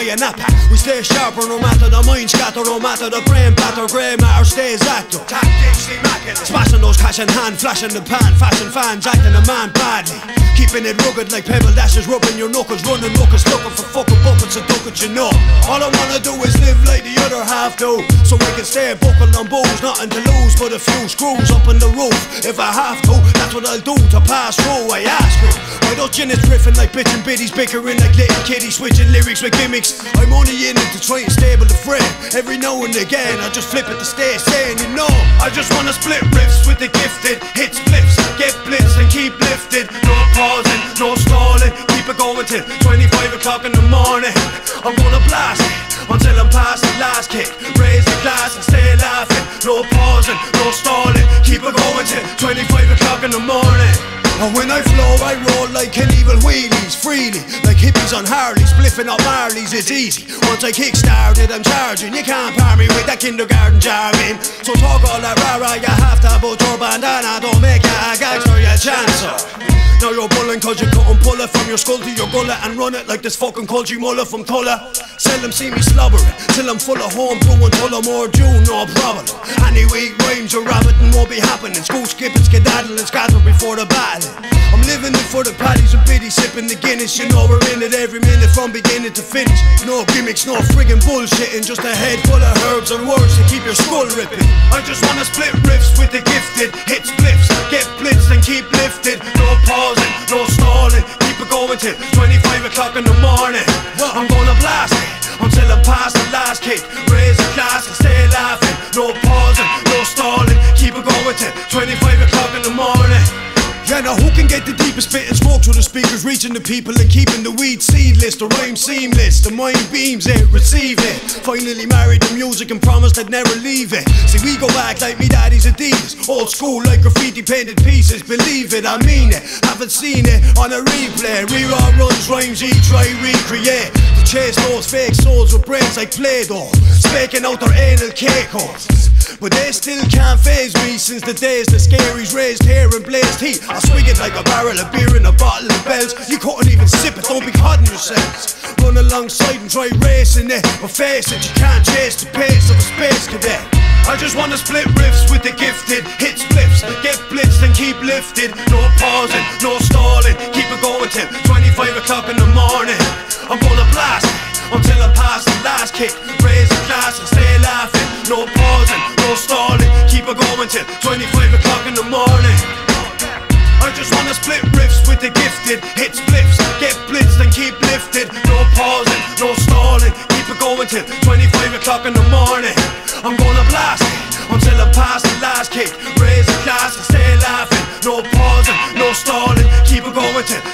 napa. We stay sharper no matter the mind scatter, no matter the brain batter, grey matter stays active. Tactics immaculate, smashing those cash in hand, flashing the pan, fashion fans, acting a man badly. Keeping it rugged like pebble dashes, rubbing your knuckles, running ruckus, looking for fucking buckets of duckets, you know. All I wanna do is live like the other half do, so we can stay buckled on booze, nothing to lose but a few screws up in the roof. If I have to, that's what I'll do to pass through. I ask you, why don't you riffing like bitch and biddies, bickering like little kiddies, switching lyrics with gimmicks. I'm only in it to try and stable the frame. Every now and again I just flip it to stay sane, you know. I just wanna split riffs with the gifted, hit spliffs, get blitzed and keep lifted. No pausing, no stalling, keep it going till 25 o'clock in the morning. I'm gonna blast it until I'm past the last kick. Raise the glass and stay laughing. No pausing, no stalling, keep it going till 25 o'clock in the morning. And when I flow, I roll like Knievel wheelies, freely, like hippies on Harleys, spliffing up Marleys, it's easy. Once I kick started, I'm charging. You can't par me with that kindergarten jargon. So talk all that rah-rah, you have to put your bandana. Don't make it a gangster, you chancer. Now you're bulling cause you couldn't pull it from your skull to your gullet and run it like this fucking culture mullah from Tulla. Seldom see me slobbering till I'm full of home brew until I'm more due, no problem. Any weak rhymes or rabbiting won't be happening. School skipping, skedaddling, scattering before the battle. I'm living it for the paddies and biddies, sipping the Guinness. You know we're in it every minute from beginning to finish. No gimmicks, no friggin' bullshitting, just a head full of herbs and words to keep your skull ripping. I just wanna split riffs with the gifted, hit spliffs, get blitzed and keep lifted. No pausing, no stalling, keep it going till 25 o'clock in the morning. I'm gonna blast it until I'm past the last kick. Raise the glass and stay laughing. No pausing, no stalling, keep it going till 25 o'clock in the morning. Yeah, now who can get the deepest spit and smoke through the speakers, reaching the people and keeping the weed seedless, the rhyme seamless, the mind beams it, receive it. Finally married the music and promised I'd never leave it. See, we go back like me daddy's Adidas, old school like graffiti painted pieces, believe it, I mean it. Haven't seen it on a replay, rerun runs, rhymes, try recreate. To chase those fake souls with brains like Play-Doh, spaking out their anal cake holes. But they still can't faze me since the days the scaries raised hair and blazed heat. I swing it like a barrel of beer in a bottle of bells. You couldn't even sip it, don't be cutting yourselves. Run alongside and try racing it, but face it, you can't chase the pace of a space cadet. I just wanna split riffs with the gifted, hit spliffs, get blitzed and keep lifted. No pausing, no stalling, keep it going till 25 o'clock in the morning. I'm gonna blast it until I'm past the last kick. Raise the glass and stay laughing. No pausing, no stalling, keep it going till 25 o'clock in the morning. I just wanna split riffs with the gifted, hit spliffs, get blitzed and keep lifted. No pausing, no stalling, keep it going till 25 o'clock in the morning. I'm gonna blast it until I'm past the last kick. Raise the glass and stay laughing. No pausing, no stalling, keep it going till